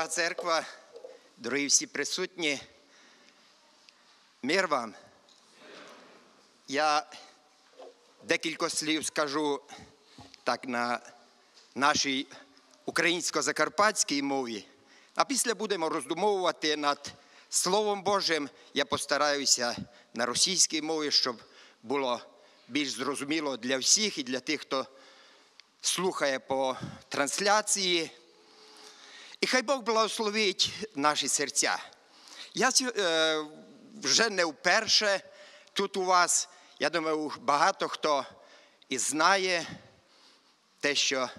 Дорога церква, дорогі всі присутні, мир вам. Я декілька слів скажу так на нашій українсько-закарпатській мові, а після будемо роздумовувати над Словом Божим. Я постараюся на російській мові, щоб було більш зрозуміло для всіх і для тих, хто слухає по трансляції. І хай Бог благословить наші серця. Я вже не вперше тут у вас. Я думаю, багато хто і знає те, що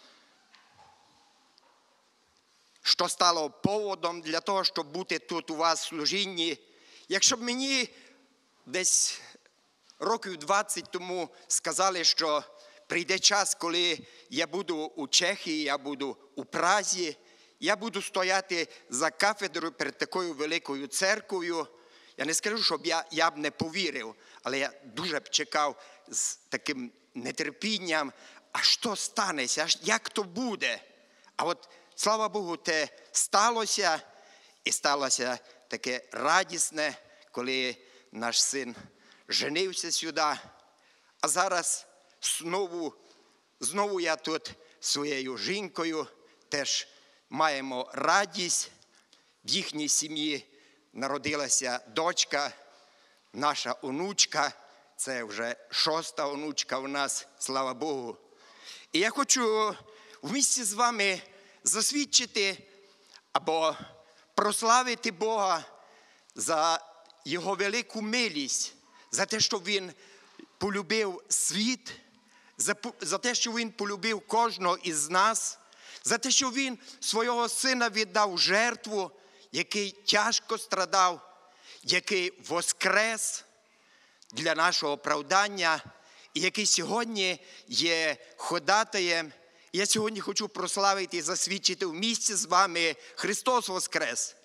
стало поводом для того, щоб бути тут у вас в служінні. Якщо б мені десь років 20 тому сказали, що прийде час, коли я буду у Чехії, я буду у Празі, я буду стояти за кафедрою перед такою великою церквою, я не скажу, щоб я б не повірив, але я дуже б чекав з таким нетерпінням, а що станеться, як то буде. А от, слава Богу, те сталося, і сталося таке радісне, коли наш син женився сюди. А зараз знову я тут своєю жінкою теж маємо радість. В їхній сім'ї народилася дочка, наша онучка. Це вже 6-та онучка у нас, слава Богу. І я хочу в місті з вами засвідчити або прославити Бога за Його велику милість, за те, що Він полюбив світ, за те, що Він полюбив кожного із нас, за те, що Він свого Сина віддав жертву, який тяжко страдав, який воскрес для нашого оправдання, і який сьогодні є ходатаєм. Я сьогодні хочу прославити і засвідчити в місті з вами: Христос воскрес!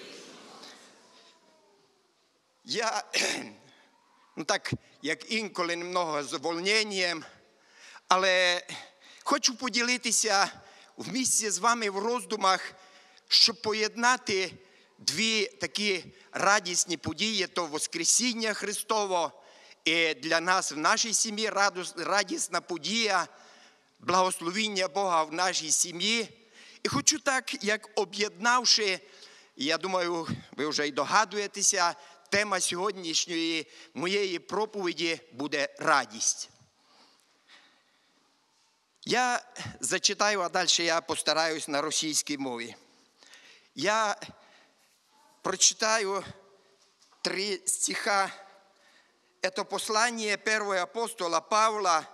Я, так, як інколи, немного з волненням, але хочу поділитися в місті з вами в роздумах, щоб поєднати дві такі радісні події, то Воскресіння Христово, і для нас в нашій сім'ї радісна подія, благословіння Бога в нашій сім'ї. І хочу так, як об'єднавши, я думаю, ви вже й догадуєтеся, тема сьогоднішньої моєї проповіді буде радість. Я зачитаю, а далі я постараюсь на російській мові. Я прочитаю 3 стиха. Это послание первого апостола Павла,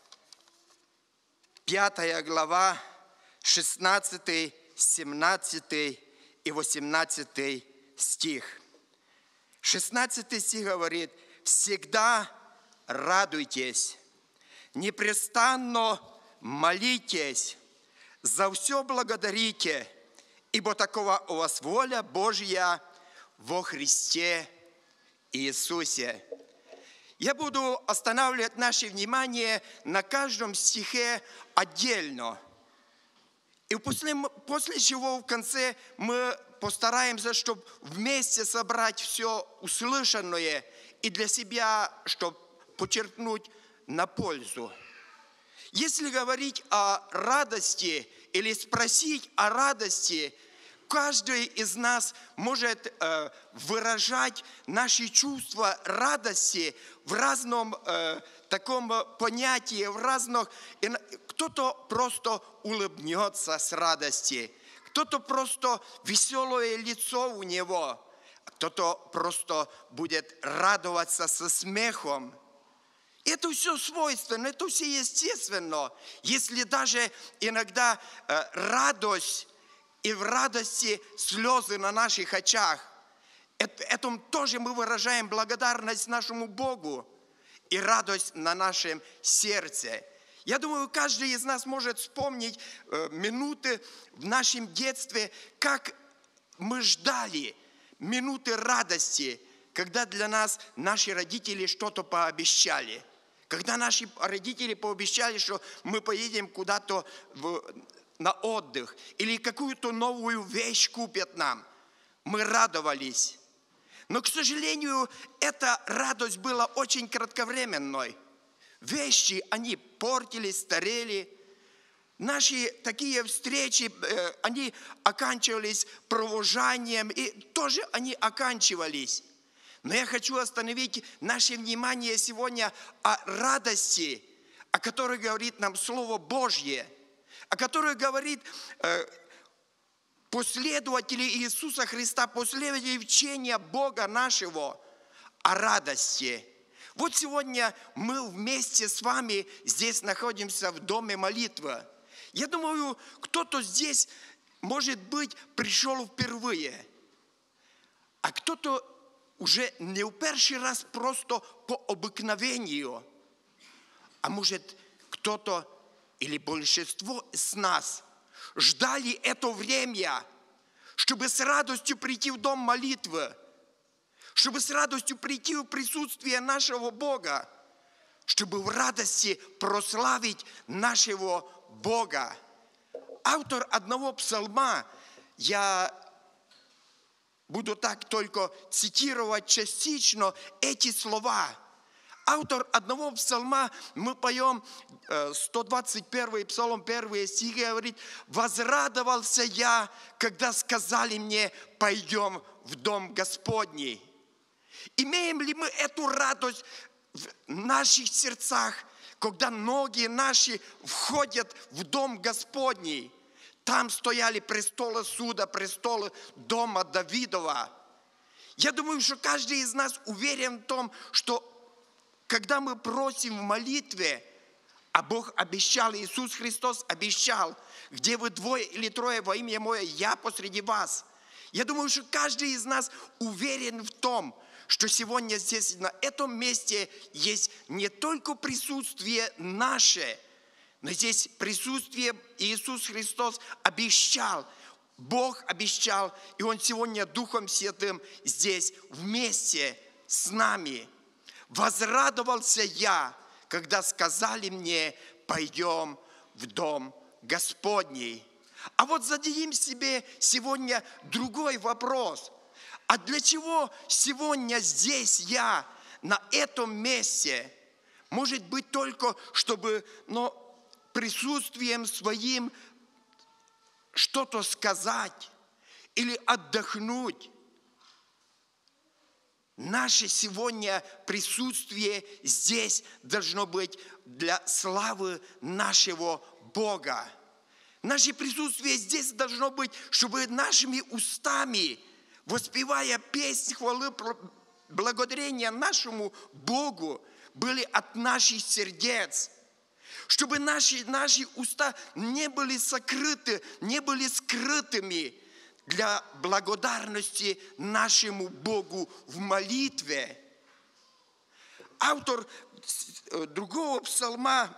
5 глава, 16, 17 и 18 стих. 16 стих говорит: «Всегда радуйтесь, непрестанно молитесь, за все благодарите, ибо такова у вас воля Божья во Христе Иисусе». Я буду останавливать наше внимание на каждом стихе отдельно. И после чего в конце мы постараемся, чтобы вместе собрать все услышанное и для себя, чтобы подчеркнуть на пользу. Если говорить о радости или спросить о радости, каждый из нас может выражать наши чувства радости в разном таком понятии, в разных. Кто-то просто улыбнется с радости, кто-то просто веселое лицо у него, кто-то просто будет радоваться со смехом. Это все свойственно, это все естественно. Если даже иногда радость, и в радости слезы на наших очах, этим тоже мы выражаем благодарность нашему Богу и радость на нашем сердце. Я думаю, каждый из нас может вспомнить минуты в нашем детстве, как мы ждали минуты радости, когда для нас наши родители что-то пообещали. Когда наши родители пообещали, что мы поедем куда-то на отдых или какую-то новую вещь купят нам. Мы радовались. Но, к сожалению, эта радость была очень кратковременной. Вещи, они портились, старели. Наши такие встречи, они оканчивались провожанием, и тоже они оканчивались. Но я хочу остановить наше внимание сегодня о радости, о которой говорит нам Слово Божье, о которой говорит последователи Иисуса Христа, последователи учения Бога нашего о радости. Вот сегодня мы вместе с вами здесь находимся в доме молитвы. Я думаю, кто-то здесь, может быть, пришел впервые, а кто-то уже не в первый раз просто по обыкновению, а может, кто-то или большинство из нас ждали это время, чтобы с радостью прийти в дом молитвы, чтобы с радостью прийти в присутствие нашего Бога, чтобы в радости прославить нашего Бога. Автор одного псалма, я буду так только цитировать частично эти слова. Автор одного псалма, мы поем 121 псалом, 1 стих, говорит: «Возрадовался я, когда сказали мне, пойдем в дом Господний». Имеем ли мы эту радость в наших сердцах, когда ноги наши входят в дом Господний? Там стояли престолы суда, престолы дома Давидова. Я думаю, что каждый из нас уверен в том, что когда мы просим в молитве, а Бог обещал, Иисус Христос обещал, где вы двое или трое во имя Мое, я посреди вас. Я думаю, что каждый из нас уверен в том, что сегодня здесь, на этом месте, есть не только присутствие наше, но здесь присутствие Иисус Христос обещал, Бог обещал, и Он сегодня Духом Святым здесь вместе с нами. «Возрадовался я, когда сказали мне, пойдем в дом Господний». А вот зададим себе сегодня другой вопрос. А для чего сегодня здесь я, на этом месте? Может быть, только чтобы присутствием своим что-то сказать или отдохнуть. Наше сегодня присутствие здесь должно быть для славы нашего Бога. Наше присутствие здесь должно быть, чтобы нашими устами, воспевая песнь хвалы, благодарения нашему Богу, были от наших сердец. Чтобы наши уста не были сокрыты, не были скрытыми для благодарности нашему Богу в молитве. Автор другого псалма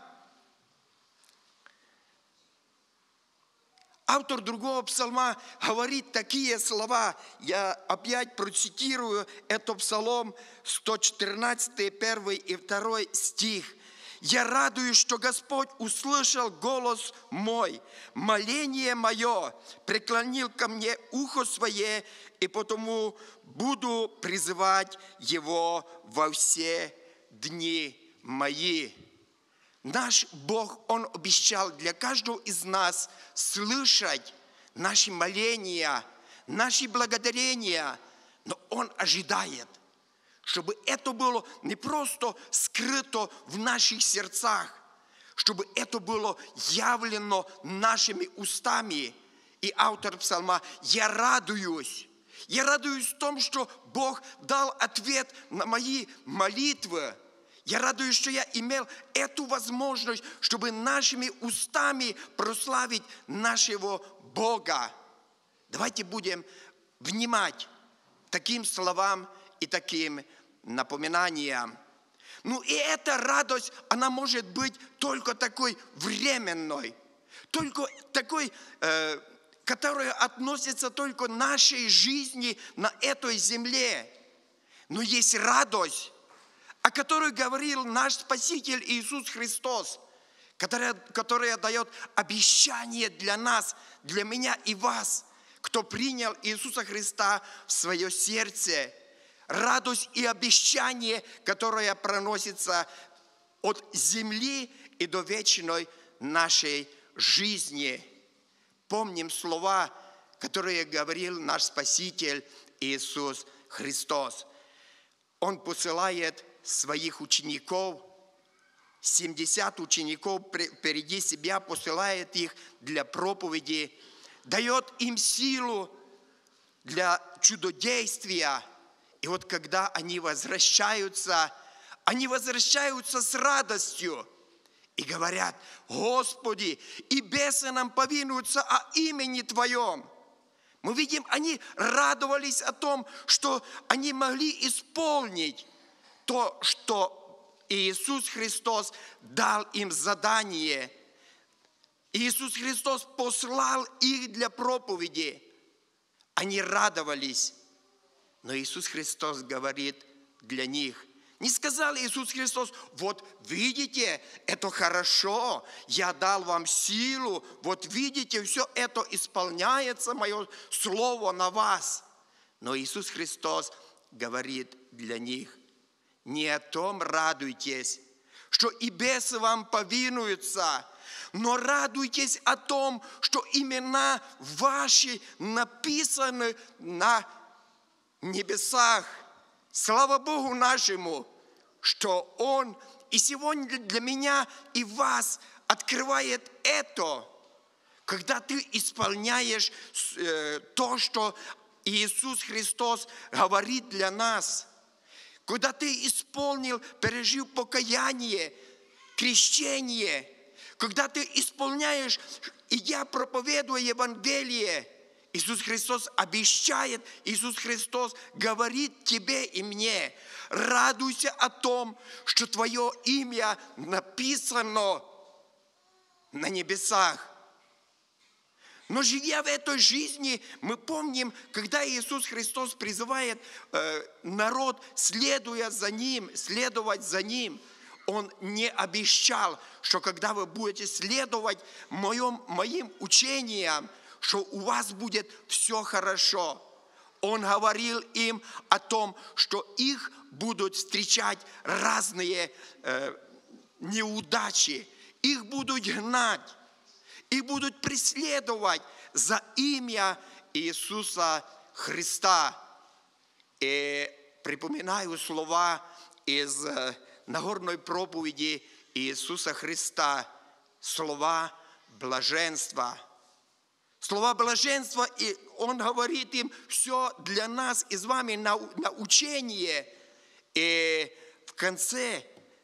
говорит такие слова. Я опять процитирую. Это Псалом 114, 1 и 2 стих. «Я радуюсь, что Господь услышал голос мой, моление мое, преклонил ко мне ухо свое, и потому буду призывать Его во все дни мои». Наш Бог, Он обещал для каждого из нас слышать наши моления, наши благодарения, но Он ожидает, чтобы это было не просто скрыто в наших сердцах, чтобы это было явлено нашими устами. И автор псалма: «Я радуюсь в том, что Бог дал ответ на мои молитвы. Я радуюсь, что я имел эту возможность, чтобы нашими устами прославить нашего Бога». Давайте будем внимать таким словам и таким напоминаниям. И эта радость, она может быть только такой временной, только такой, которая относится только к нашей жизни на этой земле. Но есть радость, о которой говорил наш Спаситель Иисус Христос, которая дает обещание для нас, для меня и вас, кто принял Иисуса Христа в свое сердце. Радость и обещание, которое проносится от земли и до вечной нашей жизни. Помним слова, которые говорил наш Спаситель Иисус Христос. Он посылает своих учеников, 70 учеников впереди себя, посылает их для проповеди, дает им силу для чудодействия. И вот когда они возвращаются с радостью и говорят: Господи, и бесы нам повинуются о имени Твоем. Мы видим, они радовались о том, что они могли исполнить то, что Иисус Христос дал им задание. Иисус Христос послал их для проповеди. Они радовались. Но Иисус Христос говорит для них. Не сказал Иисус Христос: вот видите, это хорошо, я дал вам силу, вот видите, все это исполняется, мое слово на вас. Но Иисус Христос говорит для них: не о том радуйтесь, что и бесы вам повинуются, но радуйтесь о том, что имена ваши написаны на небесах. Слава Богу нашему, что Он и сегодня для меня и вас открывает это, когда ты исполняешь то, что Иисус Христос говорит для нас. Когда ты исполнил, пережил покаяние, крещение, когда ты исполняешь, и я проповедую Евангелие, Иисус Христос обещает, Иисус Христос говорит тебе и мне: радуйся о том, что твое имя написано на небесах. Но живя в этой жизни, мы помним, когда Иисус Христос призывает народ, следовать за Ним, Он не обещал, что когда вы будете следовать моим учениям, что у вас будет все хорошо. Он говорил им о том, что их будут встречать разные неудачи, их будут гнать, их будут преследовать за имя Иисуса Христа. И припоминаю слова из Нагорной проповеди Иисуса Христа, слова блаженства. Слова блаженства, и Он говорит им: все для нас и с вами на учение. И в конце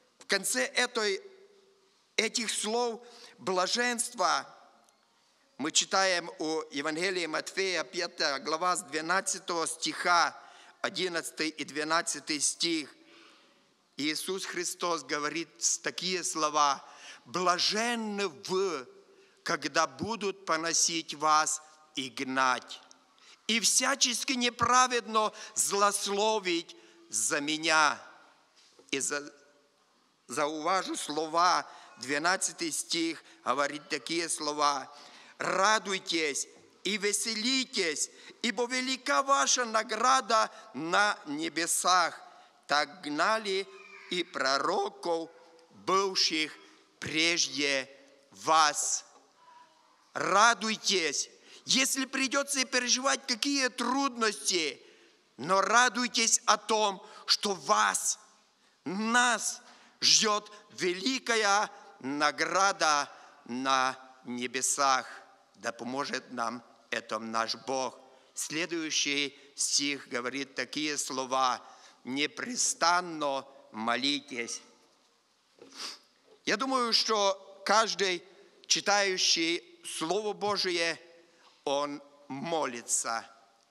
этих слов блаженства мы читаем у Евангелия Матфея, 5 глава, с 12 стиха, 11 и 12 стих. Иисус Христос говорит такие слова: «Блаженны вы, когда будут поносить вас и гнать, и всячески неправедно злословить за меня». И зауважу слова, 12 стих говорит такие слова: «Радуйтесь и веселитесь, ибо велика ваша награда на небесах. Так гнали и пророков, бывших прежде вас». Радуйтесь, если придется переживать какие трудности, но радуйтесь о том, что нас ждет великая награда на небесах. Да поможет нам это наш Бог. Следующий стих говорит такие слова: «Непрестанно молитесь». Я думаю, что каждый, читающий Слово Божие, он молится.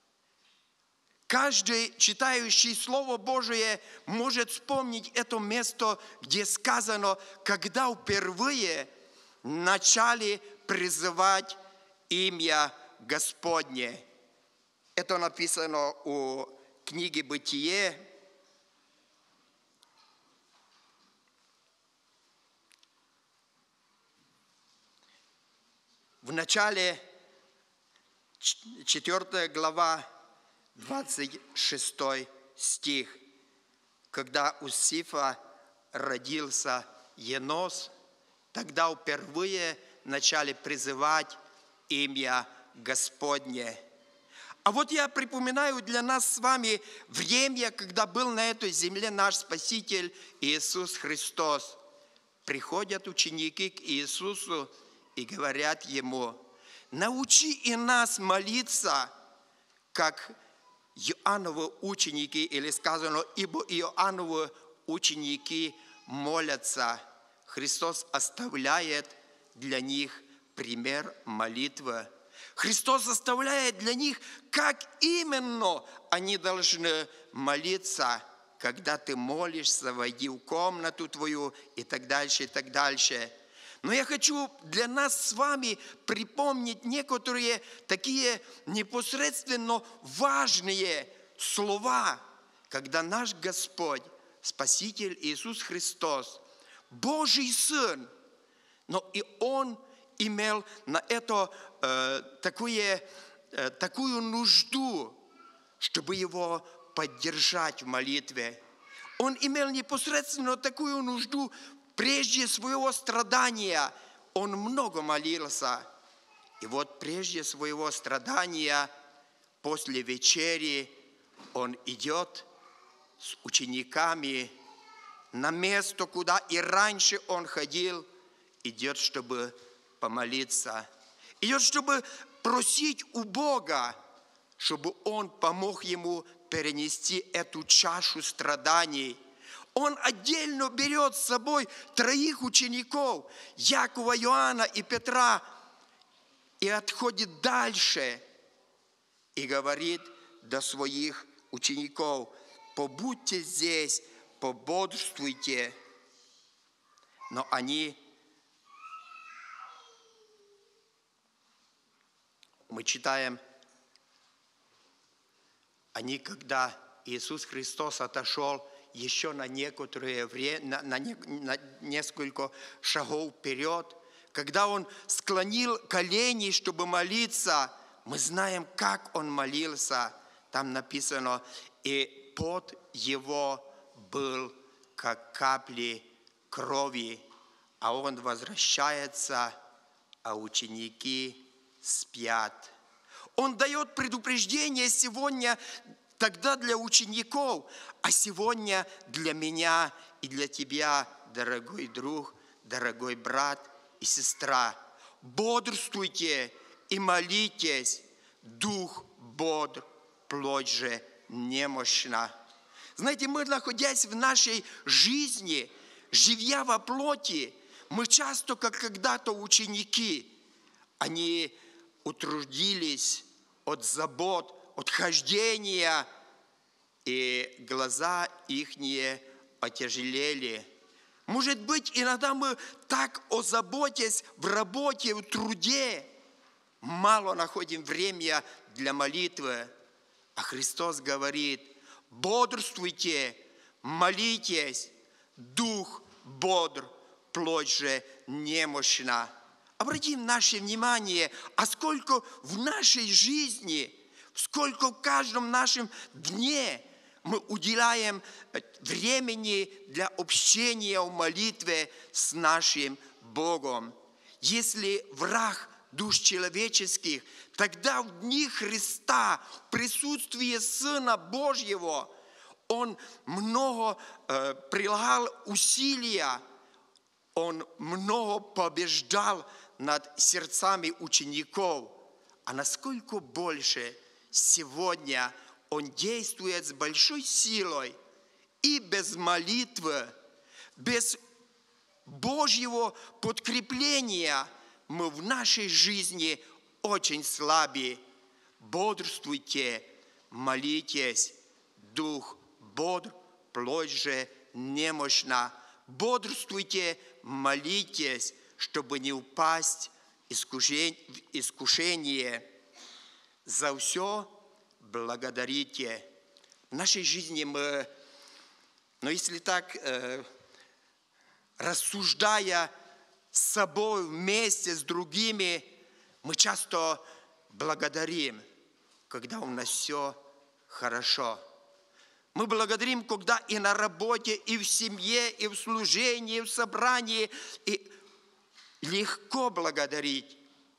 Каждый, читающий Слово Божие, может вспомнить это место, где сказано, когда впервые начали призывать имя Господне. Это написано у книги «Бытие». в начале 4 глава, 26 стих, когда у Сифа родился Енос, тогда впервые начали призывать имя Господне. А вот я припоминаю для нас с вами время, когда был на этой земле наш Спаситель Иисус Христос. Приходят ученики к Иисусу и говорят Ему: научи и нас молиться, как Иоанновы ученики, или сказано, ибо Иоанновы ученики молятся. Христос оставляет для них пример молитвы. Христос оставляет для них, как именно они должны молиться. Когда ты молишься, войди в комнату твою и так дальше, и так дальше. Но я хочу для нас с вами припомнить некоторые такие непосредственно важные слова, когда наш Господь, Спаситель Иисус Христос, Божий Сын, но и Он имел на это такую нужду, чтобы Его поддержать в молитве. Он имел непосредственно такую нужду. Прежде своего страдания Он много молился. И вот прежде своего страдания, после вечери, Он идет с учениками на место, куда и раньше Он ходил, идет, чтобы помолиться. Идет, чтобы просить у Бога, чтобы Он помог ему перенести эту чашу страданий. Он отдельно берет с собой 3 учеников, Якова, Иоанна и Петра, и отходит дальше и говорит до своих учеников: побудьте здесь, пободрствуйте. Но мы читаем, когда Иисус Христос отошел еще на некоторое время, на несколько шагов вперед, когда Он склонил колени, чтобы молиться, мы знаем, как Он молился. Там написано: и пот Его был, как капли крови, а Он возвращается, а ученики спят. Он дает предупреждение сегодня тогда для учеников, а сегодня для меня и для тебя, дорогой друг, дорогой брат и сестра. Бодрствуйте и молитесь, дух бодр, плоть же немощна. Знаете, мы, находясь в нашей жизни, живя во плоти, мы часто, как когда-то ученики, они утрудились от забот, от хождения, и глаза ихние отяжелели. Может быть, иногда мы так озаботясь в работе, в труде, мало находим время для молитвы. А Христос говорит: бодрствуйте, молитесь, дух бодр, плоть же немощна. Обратим наше внимание, а сколько в нашей жизни, сколько в каждом нашем дне мы уделяем времени для общения в молитве с нашим Богом. Если враг душ человеческих, тогда в дни Христа, в присутствии Сына Божьего, Он много прилагал усилия, Он много побеждал над сердцами учеников. А насколько больше сегодня Он действует с большой силой, и без молитвы, без Божьего подкрепления мы в нашей жизни очень слабы. Бодрствуйте, молитесь, дух бодр, плоть же немощна. Бодрствуйте, молитесь, чтобы не упасть в искушение. За все благодарите. В нашей жизни мы, но если так, рассуждая с собой вместе с другими, Мы часто благодарим, когда у нас все хорошо. Мы благодарим, когда и на работе, и в семье, и в служении, и в собрании. И легко благодарить.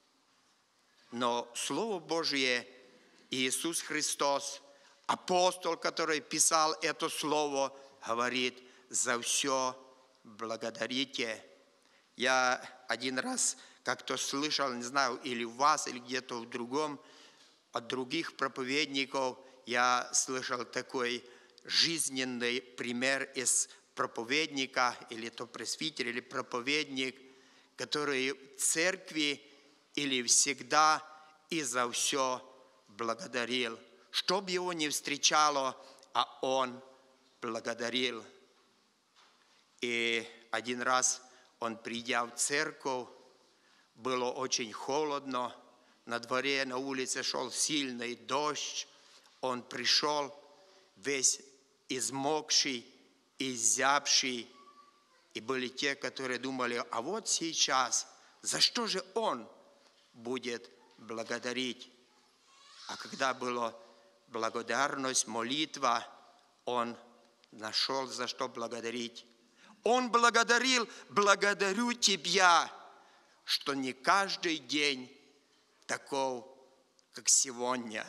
Но Слово Божие, Иисус Христос, апостол, который писал это Слово, говорит: за все благодарите. Я один раз как-то слышал, не знаю, или у вас, или где-то в другом, от других проповедников, я слышал такой жизненный пример из проповедника, или то пресвитер, или проповедник, который в церкви или всегда и за все благодарил. Что бы его ни встречало, а он благодарил. И один раз он, придя в церковь, было очень холодно, на дворе, на улице шел сильный дождь. Он пришел весь измокший, изябший. И были те, которые думали: а вот сейчас, за что же он будет благодарить? А когда была благодарность, молитва, он нашел, за что благодарить. Он благодарил: благодарю Тебя, что не каждый день таков, как сегодня.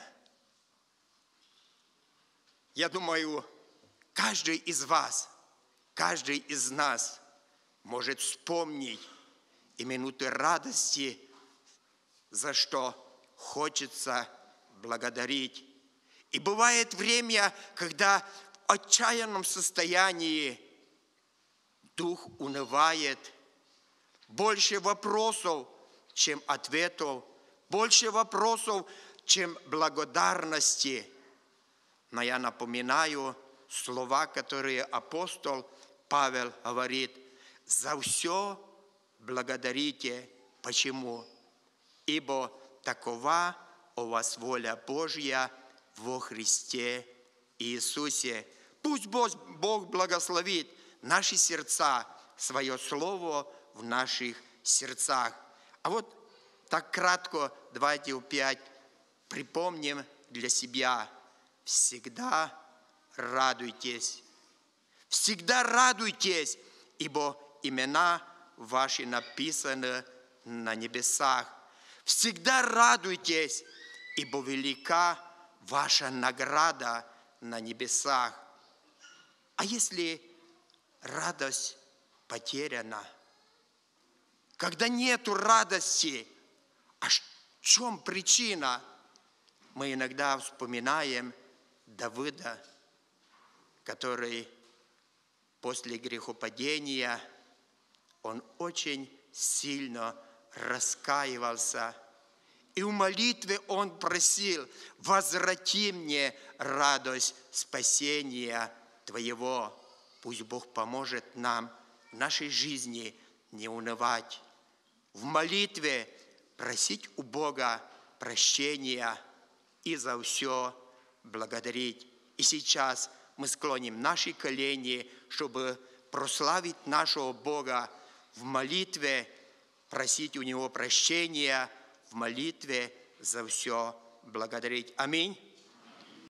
Я думаю, каждый из вас, каждый из нас может вспомнить и минуты радости, за что хочется благодарить. И бывает время, когда в отчаянном состоянии дух унывает, больше вопросов, чем ответов, больше вопросов, чем благодарности. Но я напоминаю слова, которые апостол Павел говорит: за все благодарите. Почему? Ибо такова у вас воля Божья во Христе Иисусе. Пусть Бог благословит наши сердца, свое слово в наших сердцах. А вот так кратко давайте опять припомним для себя: всегда радуйтесь. Всегда радуйтесь, ибо имена ваши написаны на небесах. Всегда радуйтесь, ибо велика ваша награда на небесах. А если радость потеряна, когда нету радости, а в чем причина? Мы иногда вспоминаем Давида, который после грехопадения, он очень сильно раскаивался. И в молитве он просил: возврати мне радость спасения Твоего. Пусть Бог поможет нам в нашей жизни не унывать. В молитве просить у Бога прощения и за все благодарить. И сейчас мы склоним наши колени, чтобы прославить нашего Бога в молитве, просить у Него прощения, в молитве за все благодарить. Аминь.